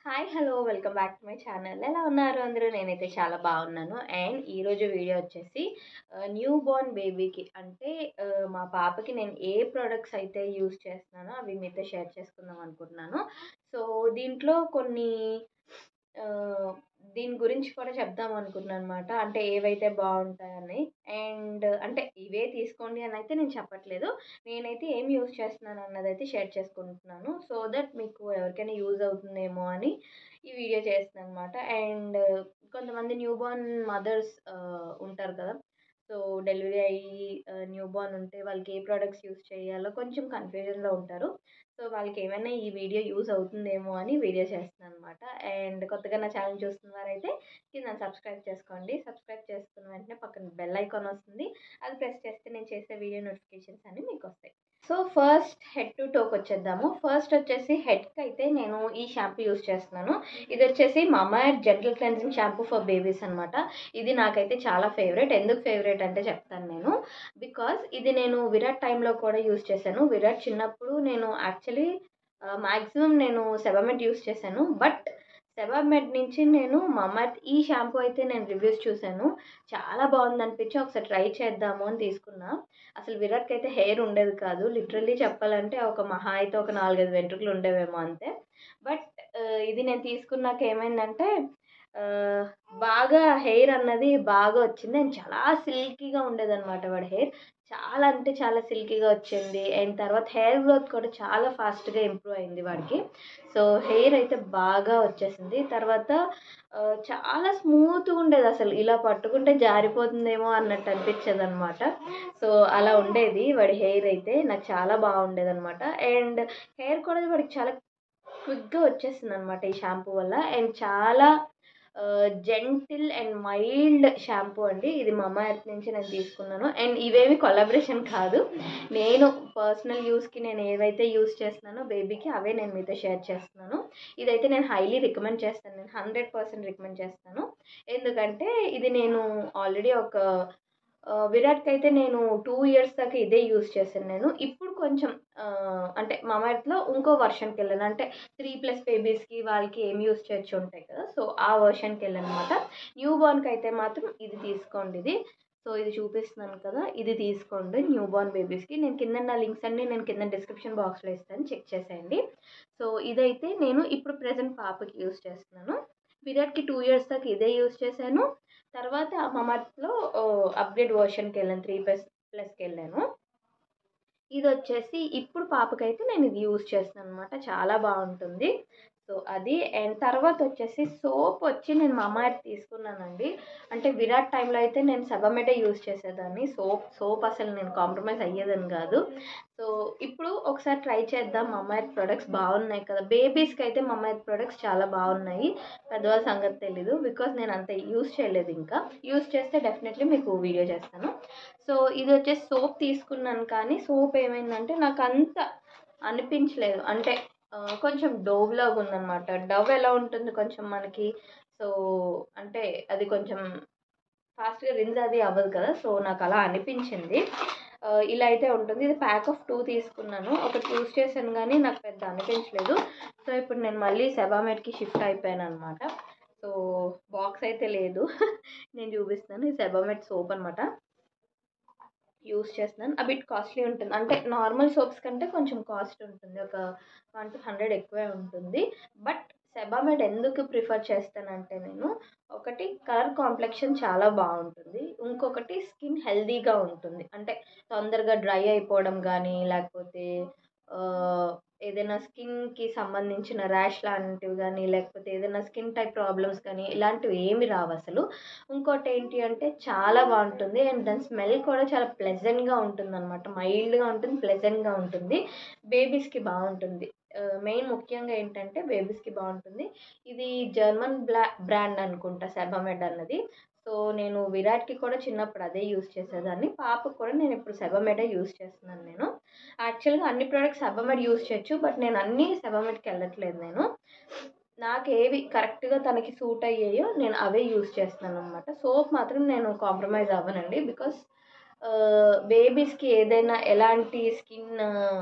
Hi hello welcome back to my channel. ఎలా ఉన్నారు అందరూ? నేనైతే చాలా బాగున్నాను. అండ్ ఈరోజు వీడియో వచ్చేసి న్యూ బోర్న్ బేబీకి అంటే మా పాపకి నేను ఏ ప్రొడక్ట్స్ అయితే యూస్ చేస్తున్నానో అవి మీతో షేర్ చేసుకుందాం అనుకుంటున్నాను. సో దీంట్లో కొన్ని దీని గురించి కూడా చెప్దాం అనుకుంటున్నాను అనమాట. అంటే ఏవైతే బాగుంటాయని. అండ్ అంటే ఇవే తీసుకోండి అని అయితే నేను చెప్పట్లేదు. నేనైతే ఏం యూజ్ చేస్తున్నాను అన్నదైతే షేర్ చేసుకుంటున్నాను. సో దట్ మీకు ఎవరికైనా యూజ్ అవుతుందేమో అని ఈ వీడియో చేస్తున్నాను అనమాట. అండ్ కొంతమంది న్యూ బోర్న్ మదర్స్ ఉంటారు కదా! సో డెలివరీ అయ్యి న్యూ బోర్న్ ఉంటే వాళ్ళకి ఏ ప్రొడక్ట్స్ యూజ్ చేయాలో కొంచెం కన్‌ఫ్యూజన్‌లో ఉంటారు. సో వాళ్ళకి ఏమైనా ఈ వీడియో యూజ్ అవుతుందేమో అని వీడియో చేస్తున్నాను అనమాట. అండ్ కొత్తగా నా ఛానల్ చూస్తున్న వారైతే కింద సబ్స్క్రైబ్ చేసుకోండి. సబ్స్క్రైబ్ చేసుకున్న వెంటనే పక్కన బెల్ ఐకాన్ వస్తుంది. అది ప్రెస్ చేస్తే నేను చేసే వీడియో నోటిఫికేషన్స్ అన్నీ మీకు వస్తాయి. సో ఫస్ట్ హెడ్ టు టోకి వచ్చేద్దాము. ఫస్ట్ వచ్చేసి హెడ్కి అయితే నేను ఈ షాంపూ యూస్ చేస్తున్నాను. ఇది వచ్చేసి Mamaearth gentle cleansing shampoo for babies అనమాట. ఇది నాకైతే చాలా ఫేవరెట్. ఎందుకు ఫేవరెట్ అంటే చెప్తాను నేను. బికాస్ ఇది నేను విరాట్ టైంలో కూడా యూస్ చేశాను. విరాట్ చిన్నప్పుడు నేను యాక్చువల్లీ మ్యాక్సిమం నేను సెబామెడ్ యూస్ చేశాను. బట్ సెబామెడ్ నుంచి నేను మామాఎర్త్ ఈ షాంపూ అయితే నేను రివ్యూస్ చూశాను. చాలా బాగుందనిపించి ఒకసారి ట్రై చేద్దాము అని తీసుకున్నా. అసలు విరాట్‌కి అయితే హెయిర్ ఉండేది కాదు. లిటరల్లీ చెప్పాలంటే ఒక మహా అయితే ఒక 4, 5 వెంట్రుకలు ఉండేవేమో అంతే. బట్ ఇది నేను తీసుకున్నాక ఏమైందంటే ఆహ్, బాగా హెయిర్ అన్నది బాగా వచ్చింది. అండ్ చాలా సిల్కీగా ఉండేదనమాట వాడి హెయిర్. చాలా అంటే చాలా సిల్కీగా వచ్చింది. అండ్ తర్వాత హెయిర్ గ్రోత్ కూడా చాలా ఫాస్ట్‌గా ఇంప్రూవ్ అయింది వాడికి. సో హెయిర్ అయితే బాగా వచ్చేసింది. తర్వాత చాలా స్మూత్‌గా ఉండేదసలు. ఇలా పట్టుకుంటే జారిపోతుందేమో అన్నట్టు అనిపించేదనమాట. సో అలా ఉండేది వాడి హెయిర్ అయితే. నాకు చాలా బాగుండేదనమాట. అండ్ హెయిర్ కూడా వాడికి చాలా క్విక్‌గా వచ్చేసిందనమాట ఈ షాంపూ వల్ల. అండ్ చాలా జెంటిల్ అండ్ మైల్డ్ షాంపూ అండి. ఇది మామాఎర్త్ నుంచి నేను తీసుకున్నాను. అండ్ ఇవేవి కొలాబరేషన్ కాదు. నేను పర్సనల్ యూస్‌కి నేను ఏవైతే యూజ్ చేస్తున్నానో బేబీకి అవే నేను మీతో షేర్ చేస్తున్నాను. ఇదైతే నేను హైలీ రికమెండ్ చేస్తాను. నేను 100% రికమెండ్ చేస్తాను. ఎందుకంటే ఇది నేను ఆల్రెడీ ఒక విరాట్‌కైతే నేను 2 ఇయర్స్ దాకా ఇదే యూజ్ చేశాను నేను. ఇప్పుడు కొంచెం అంటే మామాఎర్త్‌లో ఇంకో వెర్షన్‌కెళ్ళాను. అంటే 3+ బేబీస్‌కి వాళ్ళకి ఏం యూజ్ చేయొచ్చు ఉంటాయి కదా! సో ఆ వెర్షన్‌కెళ్ళాననమాట. న్యూ బోర్న్‌కైతే మాత్రం ఇది తీసుకోండి ఇది. సో ఇది చూపిస్తున్నాను కదా! ఇది తీసుకోండి న్యూ బోర్న్ బేబీస్‌కి. నేను కింద నా లింక్స్ అన్నీ నేను కింద డిస్క్రిప్షన్ బాక్స్‌లో ఇస్తాను. చెక్ చేసేయండి. సో ఇదైతే నేను ఇప్పుడు ప్రెజెంట్ పాపకి యూజ్ చేస్తున్నాను. విరాట్‌కి 2 ఇయర్స్ దాకా ఇదే యూజ్ చేశాను. తర్వాత మామాఎర్త్‌లో అప్‌గ్రేడ్ వెర్షన్‌కెళ్ళాను. 3+కెళ్ళాను. ఇదొచ్చేసి ఇప్పుడు పాపకైతే నేను ఇది యూజ్ చేస్తున్నాననమాట. చాలా బావుంటుంది. సో అది. అండ్ తర్వాతొచ్చేసి సోప్ వచ్చి నేను మామాఎర్త్ తీసుకున్నానండి. అంటే విరాట్ టైంలో అయితే నేను సెబామెడే యూజ్ చేసేదాన్ని. సోప్ అసలు నేను కాంప్రమైజ్ అయ్యేదాన్ని గాదు. సో ఇప్పుడు ఒకసారి ట్రై చేద్దాం. మామాఎర్త్ ప్రొడక్ట్స్ బావున్నాయి కదా! బేబీస్‌కైతే మామాఎర్త్ ప్రొడక్ట్స్ చాలా బావున్నాయి. పెద్దవాళ్ళ సంగతి తెలీదు. బికాజ్ నేను అంత యూజ్ చేయలేదు ఇంకా. యూజ్ చేస్తే డెఫినెట్‌లీ మీకు వీడియో చేస్తాను. సో ఇదొచ్చేసి సోప్ తీసుకున్నాను కానీ సోప్ ఏమైందంటే నాకంత అనిపించలేదు. అంటే కొంచెం డవ్ లాగా ఉందనమాట. డవ్ ఎలా ఉంటుంది కొంచెం మనకి సో అంటే అది కొంచెం ఫాస్ట్‌గా రిన్స్ అది అవ్వదు కదా! సో నాకలా అనిపించింది. ఇలా అయితే ఉంటుంది. ఇది ప్యాక్ ఆఫ్ 2 తీసుకున్నాను. ఒకటి యూజ్ చేశాను గానీ నాకు పెద్ద అనిపించలేదు. సో ఇప్పుడు నేను మళ్ళీ సెబామెడ్‌కి షిఫ్ట్ అయిపోయాననమాట. సో బాక్స్ అయితే లేదు. నేను చూపిస్తాను. ఇది సెబామెడ్ సోప్ అనమాట. యూజ్ చేస్తున్నాను. ఆ బిట్ కాస్ట్‌లీ ఉంటుంది. అంటే నార్మల్ సోప్స్ కంటే కొంచెం కాస్ట్ ఉంటుంది. ఒక 100 ఎక్కువే ఉంటుంది. బట్ సెబామెడ్ ఎందుకు ప్రిఫర్ చేస్తానంటే నేను ఒకటి కలర్ కాంప్లెక్షన్ చాలా బావుంటుంది. ఇంకొకటి స్కిన్ హెల్తీగా ఉంటుంది. అంటే తొందరగా డ్రై అయిపోవడం గానీ, లేకపోతే ఆహ్, ఏదైనా స్కిన్‌కి సంబంధించిన ర్యాష్ లాంటివి గానీ, లేకపోతే ఏదైనా స్కిన్ టైప్ ప్రాబ్లమ్స్ కానీ ఇలాంటివి ఏమి రావసలు. ఇంకోటేంటి అంటే చాలా బావుంటుంది. అండ్ దాని స్మెల్ కూడా చాలా ప్లెజెంట్‌గా ఉంటుందనమాట. మైల్డ్‌గా ఉంటుంది. ప్లెజెంట్‌గా ఉంటుంది. బేబీస్‌కి బావుంటుంది. మెయిన్ ముఖ్యంగా ఏంటంటే బేబీస్‌కి బావుంటుంది. ఇది జర్మన్ బ్రాండ్ అనుకుంటా సెబామెడ్ అన్నది. సో నేను విరాట్‌కి కూడా చిన్నప్పుడు అదే యూజ్ చేసేదాన్ని. పాపకి కూడా నేనిప్పుడు సెబామెడే యూజ్ చేస్తున్నాను నేను. యాక్చువల్‌గా అన్ని ప్రొడక్ట్స్ సెబామెడ్ యూజ్ చేయొచ్చు. బట్ నేను అన్నీ సెబామెడ్‌కెళ్ళట్లేదు నేను. నాకేవి కరెక్ట్‌గా తనకి సూట్ అయ్యాయో నేను అవే యూజ్ చేస్తున్నాననమాట. సోప్ మాత్రం నేను కాంప్రమైజ్ అవ్వనండి. బికాస్ బేబీస్‌కి ఏదైనా ఎలాంటి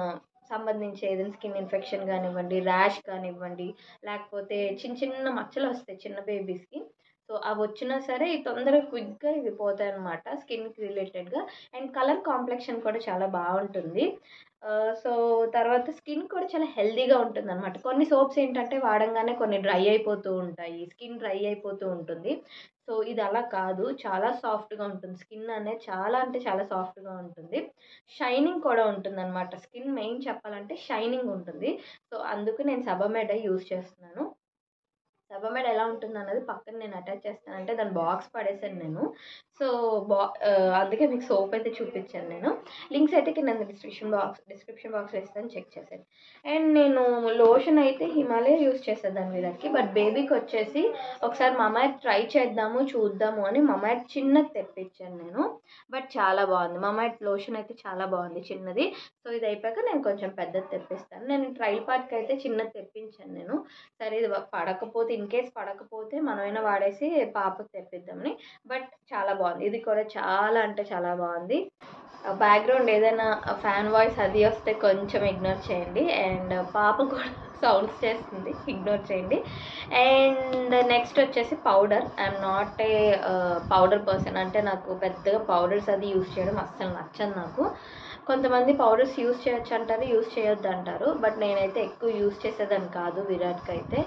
సంబంధించి ఏదైనా స్కిన్ ఇన్ఫెక్షన్ కానివ్వండి, ర్యాష్ కానివ్వండి, లేకపోతే చిన్న చిన్న మచ్చలు వస్తాయి చిన్న బేబీస్‌కి. సో, అవి వచ్చినా సరే ఇవి తొందరగా క్విక్‌గా ఇవి పోతాయన్నమాట స్కిన్‌కి రిలేటెడ్‌గా. అండ్ కలర్ కాంప్లెక్షన్ కూడా చాలా బావుంటుంది. సో, తర్వాత స్కిన్ కూడా చాలా హెల్తీగా ఉంటుందన్నమాట. కొన్ని సోప్స్ ఏంటంటే వాడంగానే కొన్ని డ్రై అయిపోతూ ఉంటాయి. స్కిన్ డ్రై అయిపోతూ ఉంటుంది. సో, ఇది అలా కాదు. చాలా సాఫ్ట్‌గా ఉంటుంది. స్కిన్ అనేది చాలా అంటే చాలా సాఫ్ట్‌గా ఉంటుంది. షైనింగ్ కూడా ఉంటుందన్నమాట. స్కిన్ మెయిన్ చెప్పాలంటే షైనింగ్ ఉంటుంది. సో, అందుకు నేను సబమెడే యూజ్ చేస్తున్నాను. సబమెడ్ ఎలా ఉంటుందన్నది పక్కన నేను అటాచ్ చేస్తాను. అంటే దాని బాక్స్ పడేసాను నేను. సో, అందుకే మీకు సోప్ అయితే చూపించాను నేను. లింక్స్ అయితే కింద డిస్క్రిప్షన్ బాక్స్‌లో ఇస్తాను, చెక్ చేసేయండి. అండ్ నేను లోషన్ అయితే హిమాలయ యూజ్ చేసేదాన్ని వీళ్ళకి. బట్ బేబీకొచ్చేసి ఒకసారి మమాఎర్త్ ట్రై చేద్దాము, చూద్దాము అని మమాఎర్త్ చిన్నది తెప్పించాను నేను. బట్ చాలా బాగుంది. మమాఎర్త్ లోషన్ అయితే చాలా బాగుంది చిన్నది. సో, ఇది అయిపోయాక నేను కొంచెం పెద్దది తెప్పిస్తాను. నేను ట్రయల్ పార్ట్‌కి అయితే చిన్నది తెప్పించాను నేను. సరే ఇది పడకపోతే ఇన్‌కేస్ పడకపోతే మనమైనా వాడేసి పాపకి తెప్పిద్దామని. బట్ చాలా బాగుంది. ఇది కూడా చాలా అంటే చాలా బాగుంది. బ్యాక్‌గ్రౌండ్ ఏదైనా ఫ్యాన్ వాయిస్ అది వస్తే కొంచెం ఇగ్నోర్ చేయండి. అండ్ పాప కూడా సౌండ్స్ చేస్తుంది, ఇగ్నోర్ చేయండి. అండ్ నెక్స్ట్ వచ్చేసి powder. I'm not a powder person. అంటే నాకు పెద్దగా పౌడర్స్ అది యూజ్ చేయడం అస్సలు నచ్చదు నాకు. కొంతమంది పౌడర్స్ యూజ్ చేయొచ్చు అంటారు, యూజ్ చేయొద్దు అంటారు. బట్ నేనైతే ఎక్కువ యూజ్ చేసేదాన్ని కాదు విరాట్‌కైతే.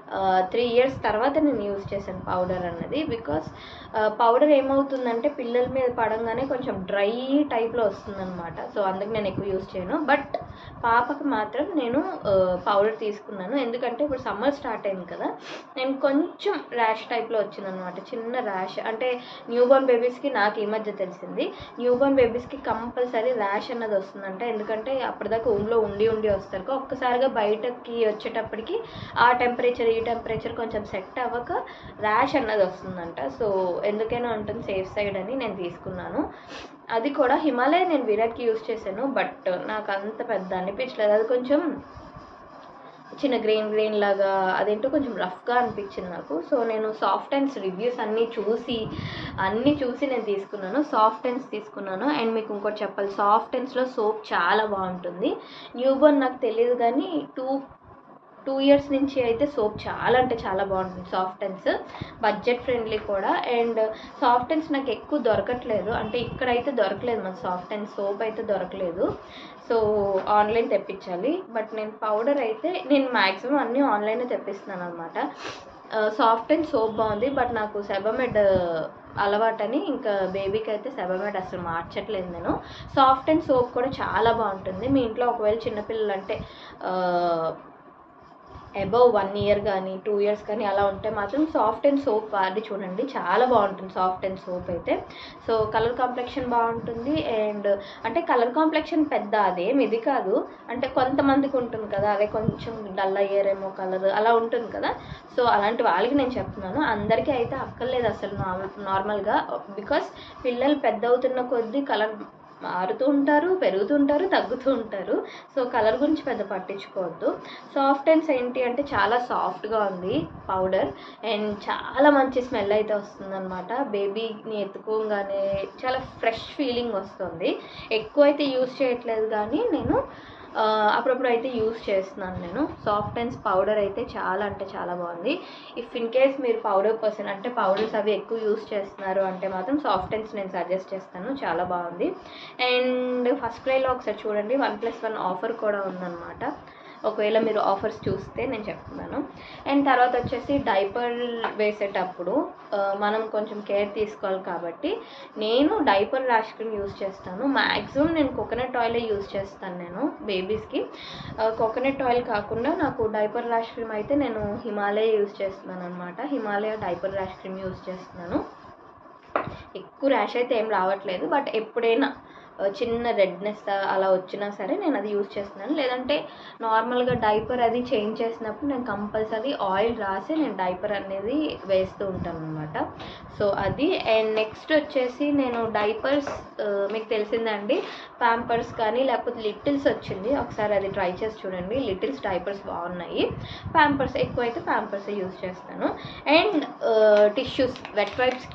3 ఇయర్స్ తర్వాత నేను యూజ్ చేశాను పౌడర్ అన్నది. బికాస్ పౌడర్ ఏమవుతుందంటే పిల్లల మీద పడంగానే కొంచెం డ్రై టైప్‌లో వస్తుందనమాట. సో, అందుకు నేను ఎక్కువ యూజ్ చేయను. బట్ పాపకి మాత్రం నేను పౌడర్ తీసుకున్నాను. ఎందుకంటే ఇప్పుడు సమ్మర్ స్టార్ట్ అయింది కదా! నేను కొంచెం ర్యాష్ టైప్‌లో వచ్చిందనమాట. చిన్న ర్యాష్. అంటే న్యూబోర్న్ బేబీస్‌కి నాకు ఈ మధ్య తెలిసింది. న్యూబోర్న్ బేబీస్‌కి కంపల్సరీ ర్యాష్ అన్నది వస్తుందంట. ఎందుకంటే అప్పటిదాకా ఊమ్లో ఉండి వస్తారు. ఒక్కసారిగా బయటకి వచ్చేటప్పటికి ఆ టెంపరేచర్, ఈ టెంపరేచర్ కొంచెం సెట్ అవ్వక ర్యాష్ అన్నది వస్తుందంట. సో, ఎందుకైనా ఉంటుంది సేఫ్ సైడ్ అని నేను తీసుకున్నాను. అది కూడా హిమాలయ నేను విరాట్‌కి యూజ్ చేశాను. బట్ నాకు అంత పెద్ద అనిపించలేదు. అది కొంచెం చిన్న గ్రెయిన్ లాగా అదేంటో కొంచెం రఫ్‌గా అనిపించింది నాకు. సో, నేను సాఫ్ట్ అండ్స్ రివ్యూస్ అన్నీ చూసి నేను తీసుకున్నాను. సాఫ్ట్ అండ్స్ తీసుకున్నాను. అండ్ మీకు ఇంకోటి చెప్పాలి, సాఫ్ట్ అండ్స్‌లో సోప్ చాలా బాగుంటుంది. న్యూబోర్న్ నాకు తెలియదు కానీ 2 ఇయర్స్ నుంచి అయితే సోప్ చాలా అంటే చాలా బాగుంటుంది సాఫ్ట్ అండ్స్. బడ్జెట్ ఫ్రెండ్లీ కూడా. అండ్ సాఫ్ట్ అండ్స్ నాకు ఎక్కువ దొరకట్లేదు. అంటే ఇక్కడైతే దొరకలేదు, మనకు సాఫ్ట్ అండ్ సోప్ అయితే దొరకలేదు. సో, ఆన్లైన్ తెప్పించాలి. బట్ నేను పౌడర్ అయితే నేను మ్యాక్సిమం అన్నీ ఆన్లైనే తెప్పిస్తున్నాను అనమాట. సాఫ్ట్ అండ్ సోప్ బాగుంది. బట్ నాకు సెబమెడ్ అలవాటని ఇంకా బేబీకి అయితే సెబమెడ్ అసలు మార్చట్లేదు నేను. సాఫ్ట్ అండ్ సోప్ కూడా చాలా బాగుంటుంది. మీ ఇంట్లో ఒకవేళ చిన్నపిల్లలు అంటే అబవ్ 1 ఇయర్ కానీ 2 ఇయర్స్ కానీ అలా ఉంటే మాత్రం సాఫ్ట్ అండ్ సోప్ వాడి చూడండి, చాలా బాగుంటుంది సాఫ్ట్ అండ్ సోప్ అయితే. సో, కలర్ కాంప్లెక్షన్ బాగుంటుంది. అండ్ అంటే కలర్ కాంప్లెక్షన్ పెద్ద అదేం ఇది కాదు. అంటే కొంతమందికి ఉంటుంది కదా, అదే కొంచెం డల్ అయ్యారేమో కలర్ అలా ఉంటుంది కదా. సో, అలాంటి వాళ్ళకి నేను చెప్తున్నాను. అందరికీ అయితే అక్కర్లేదు అసలు నార్మల్గా. బికాస్ పిల్లలు పెద్ద అవుతున్న కొద్దీ కలర్ మారుతూ ఉంటారు, పెరుగుతూ ఉంటారు, తగ్గుతూ ఉంటారు. సో, కలర్ గురించి పెద్ద పట్టించుకోవద్దు. సాఫ్ట్ అండ్స్ ఏంటి అంటే చాలా సాఫ్ట్‌గా ఉంది పౌడర్. అండ్ చాలా మంచి స్మెల్ అయితే వస్తుందనమాట. బేబీని ఎత్తుకోగానే చాలా ఫ్రెష్ ఫీలింగ్ వస్తుంది. ఎక్కువైతే యూజ్ చేయట్లేదు కానీ నేను అప్పుడప్పుడు అయితే యూజ్ చేస్తున్నాను నేను. సాఫ్ట్ అండ్స్ పౌడర్ అయితే చాలా అంటే చాలా బాగుంది. ఇఫ్ ఇన్ కేస్ మీరు పౌడర్ పర్సన్ అంటే పౌడర్స్ అవి ఎక్కువ యూజ్ చేస్తున్నారు అంటే మాత్రం సాఫ్ట్ అండ్స్ నేను సజెస్ట్ చేస్తాను, చాలా బాగుంది. అండ్ ఫస్ట్ క్రైలో ఒకసారి చూడండి, 1+1 ఆఫర్ కూడా ఉందన్నమాట. ఒకవేళ మీరు ఆఫర్స్ చూస్తే నేను చెప్తున్నాను. అండ్ తర్వాత వచ్చేసి డైపర్ వేసేటప్పుడు మనం కొంచెం కేర్ తీసుకోవాలి కాబట్టి నేను డైపర్ ర్యాష్ క్రీమ్ యూజ్ చేస్తాను. మ్యాక్సిమం నేను కోకోనట్ ఆయిలే యూజ్ చేస్తాను నేను బేబీస్కి. కోకోనట్ ఆయిల్ కాకుండా నాకు డైపర్ ర్యాష్ క్రీమ్ అయితే నేను హిమాలయ యూజ్ చేస్తున్నాను అనమాట. Himalaya diaper rash cream use చేస్తున్నాను. ఎక్కువ ర్యాష్ అయితే ఏం రావట్లేదు. బట్ ఎప్పుడైనా చిన్న రెడ్నెస్ అలా వచ్చినా సరే నేను అది యూజ్ చేస్తున్నాను. లేదంటే నార్మల్గా డైపర్ అది చేంజ్ చేసినప్పుడు నేను కంపల్సరీ ఆయిల్ రాసి నేను డైపర్ అనేది వేస్తూ ఉంటాను అనమాట. సో, అది. అండ్ నెక్స్ట్ వచ్చేసి నేను డైపర్స్ మీకు తెలిసిందండి, ప్యాంపర్స్ కానీ లేకపోతే లిటిల్స్ వచ్చింది. ఒకసారి అది ట్రై చేసి చూడండి. లిటిల్స్ డైపర్స్ బాగున్నాయి. ప్యాంపర్స్ ఎక్కువైతే ప్యాంపర్స్ యూజ్ చేస్తాను. అండ్ టిష్యూస్, వెట్ వైప్స్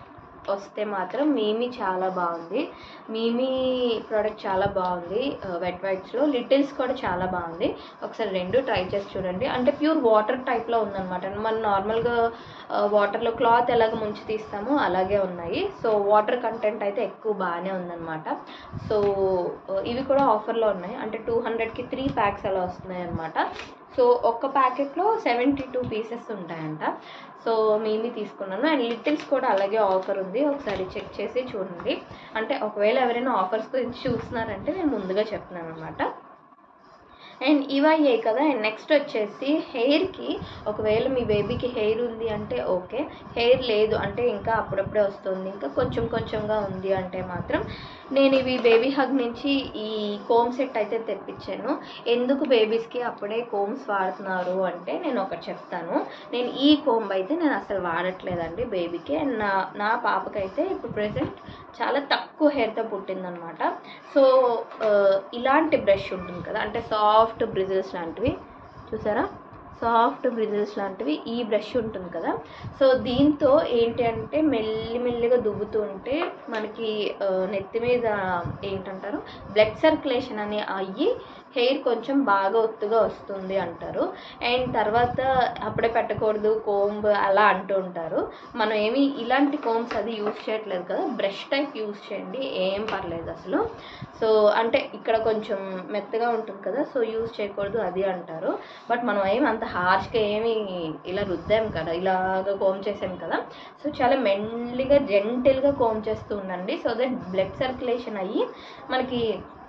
వస్తే మాత్రం మీమీ చాలా బాగుంది. మీమీ ప్రోడక్ట్ చాలా బాగుంది. వెట్ వైట్స్లో లిటిల్స్ కూడా చాలా బాగుంది. ఒకసారి రెండు ట్రై చేసి చూడండి. అంటే ప్యూర్ వాటర్ టైప్లో ఉందన్నమాట. మనం నార్మల్గా వాటర్లో క్లాత్ ఎలాగ ముంచి తీస్తామో అలాగే ఉన్నాయి. సో వాటర్ కంటెంట్ అయితే ఎక్కువ బాగానే ఉందన్నమాట. సో ఇవి కూడా ఆఫర్లో ఉన్నాయి. అంటే 200కి 3 ప్యాక్స్ అలా వస్తున్నాయి అన్నమాట. సో ఒక్క ప్యాకెట్లో 72 పీసెస్ ఉంటాయంట. సో మేమీ తీసుకున్నాను. అండ్ లిటిల్స్ కూడా అలాగే ఆఫర్ ఉంది. ఒకసారి చెక్ చేసి చూడండి. అంటే ఒకవేళ ఎవరైనా ఆఫర్స్ గురించి చూస్తున్నారంటే నేను ముందుగా చెప్తున్నాను అనమాట. అండ్ ఇవయ్యాయి కదా. అండ్ నెక్స్ట్ వచ్చేసి హెయిర్కి, ఒకవేళ మీ బేబీకి హెయిర్ ఉంది అంటే ఓకే, హెయిర్ లేదు అంటే ఇంకా అప్పుడప్పుడే వస్తుంది, ఇంకా కొంచెం కొంచెంగా ఉంది అంటే మాత్రం నేను ఇవి బేబీ హగ్ నుంచి ఈ కోమ్ సెట్ అయితే తెప్పించాను. ఎందుకు బేబీస్కి అప్పుడే కోమ్స్ వాడుతున్నారు అంటే నేను ఒకటి చెప్తాను. నేను ఈ కోంబ్ అయితే నేను అసలు వాడట్లేదండి బేబీకి. అండ్ నా పాపకైతే ఇప్పుడు ప్రెసెంట్ చాలా తక్కువ హెయిర్తో పుట్టిందనమాట. సో ఇలాంటి బ్రష్ ఉంటుంది కదా, అంటే సాఫ్ట్ బ్రిజిల్స్ లాంటివి చూసారా, సాఫ్ట్ బ్రిజిల్స్ లాంటివి ఈ బ్రష్ ఉంటుంది కదా. సో దీంతో ఏంటి అంటే మెల్లిమెల్లిగా దువ్వుతూ ఉంటే మనకి నెత్తి మీద ఏంటంటారు బ్లడ్ సర్క్యులేషన్ అని అయ్యి హెయిర్ కొంచెం బాగా ఒత్తుగా వస్తుంది అంటారు. అండ్ తర్వాత అప్పుడే పెట్టకూడదు కోంబ్ అలా అంటూ ఉంటారు. మనం ఏమి ఇలాంటి కోంబ్స్ అది యూజ్ చేయట్లేదు కదా, బ్రష్ టైప్ యూజ్ చేయండి, ఏం పర్లేదు అసలు. సో అంటే ఇక్కడ కొంచెం మెత్తగా ఉంటుంది కదా, సో యూజ్ చేయకూడదు అది అంటారు. బట్ మనం ఏమి అంత హార్ష్గా ఏమి ఇలా రుద్దాం కదా, ఇలాగ కోమ్ చేసాం కదా. సో చాలా మెల్లిగా జెంటిల్గా కోమ్ చేస్తూ ఉండండి. సో దట్ బ్లడ్ సర్క్యులేషన్ అయ్యి మనకి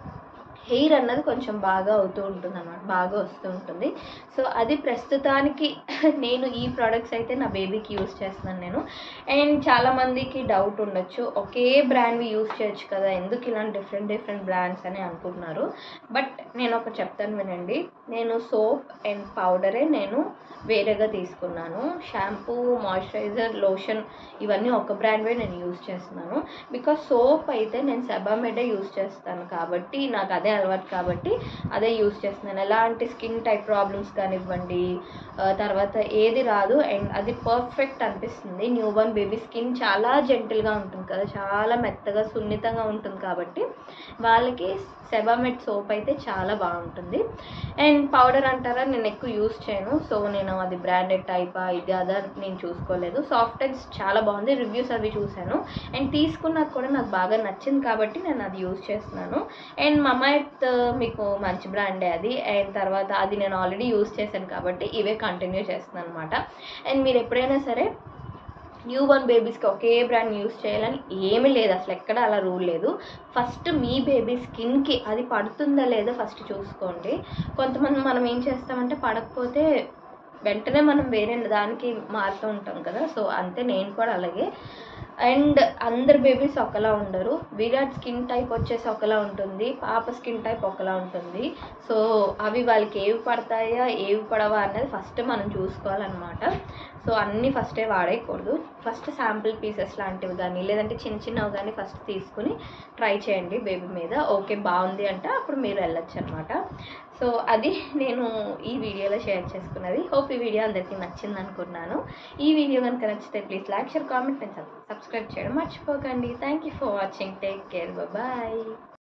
హెయిర్ అన్నది కొంచెం బాగా అవుతూ ఉంటుంది అన్నమాట, బాగా వస్తూ ఉంటుంది. సో అది ప్రస్తుతానికి నేను ఈ ప్రోడక్ట్స్ అయితే నా బేబీకి యూజ్ చేస్తున్నాను నేను. అండ్ చాలామందికి డౌట్ ఉండొచ్చు, ఒకే బ్రాండ్వి యూజ్ చేయొచ్చు కదా, ఎందుకు ఇలాంటి డిఫరెంట్ బ్రాండ్స్ అని అనుకుంటున్నారు. బట్ నేను ఒకటి చెప్తాను వినండి. నేను సోప్ అండ్ పౌడరే నేను వేరేగా తీసుకున్నాను. షాంపూ, మాయిశ్చరైజర్, లోషన్ ఇవన్నీ ఒక బ్రాండ్వే నేను యూజ్ చేస్తున్నాను. బికాస్ సోప్ అయితే నేను సెబామెడే యూజ్ చేస్తాను కాబట్టి, నాకు అదే అలవాటు కాబట్టి అదే యూజ్ చేస్తున్నాను. ఎలాంటి స్కిన్ టైప్ ప్రాబ్లమ్స్ కానివ్వండి, తర్వాత ఏది రాదు. అండ్ అది పర్ఫెక్ట్ అనిపిస్తుంది. న్యూ బోర్న్ బేబీ స్కిన్ చాలా జెంటిల్గా ఉంటుంది కదా, చాలా మెత్తగా సున్నితంగా ఉంటుంది కాబట్టి వాళ్ళకి సెబామెడ్ సోప్ అయితే చాలా బాగుంటుంది. అండ్ పౌడర్ అంటారా, నేను ఎక్కువ యూజ్ చేయను. సో నేను అది బ్రాండెడ్ టైపా ఇది అదా నేను చూసుకోలేదు. సాఫ్ట్ టచ్ చాలా బాగుంది, రివ్యూస్ అవి చూశాను. అండ్ తీసుకున్నాక కూడా నాకు బాగా నచ్చింది కాబట్టి నేను అది యూజ్ చేస్తున్నాను. అండ్ మమాఎర్త్ మీకు మంచి బ్రాండే అది. అండ్ తర్వాత అది నేను ఆల్రెడీ యూజ్ చేశాను కాబట్టి ఇవే కంటిన్యూ చేస్తున్నాను అనమాట. అండ్ మీరు ఎప్పుడైనా సరే న్యూ బోర్న్ బేబీస్కి ఒకే బ్రాండ్ యూజ్ చేయాలని ఏమీ లేదు, అసలు ఎక్కడ అలా రూల్ లేదు. ఫస్ట్ మీ బేబీ స్కిన్కి అది పడుతుందా లేదా ఫస్ట్ చూసుకోండి. కొంతమంది మనం ఏం చేస్తామంటే పడకపోతే వెంటనే మనం వేరే దానికి మారుతూ ఉంటాం కదా. సో అంతే, నేను కూడా అలాగే. అండ్ అందరు బేబీస్ ఒకలా ఉండరు. విరాట్ స్కిన్ టైప్ వచ్చేసి ఒకలా ఉంటుంది, పాప స్కిన్ టైప్ ఒకలా ఉంటుంది. సో అవి వాళ్ళకి ఏవి పడతాయా ఏవి పడవా అన్నది ఫస్ట్ మనం చూసుకోవాలన్నమాట. సో అన్నీ ఫస్టే వాడేయకూడదు. ఫస్ట్ శాంపిల్ పీసెస్ లాంటివి కానీ లేదంటే చిన్నవి కానీ ఫస్ట్ తీసుకుని ట్రై చేయండి బేబీ మీద. ఓకే బాగుంది అంటే అప్పుడు మీరు వెళ్ళొచ్చు అనమాట. సో అది నేను ఈ వీడియోలో షేర్ చేసుకున్నది. హోప్ ఈ వీడియో అందరికీ నచ్చింది అనుకున్నాను. ఈ వీడియో కనుక నచ్చితే please like, share, comment and subscribe చేయడం మర్చిపోకండి. Thank you for watching. Take care. Bye.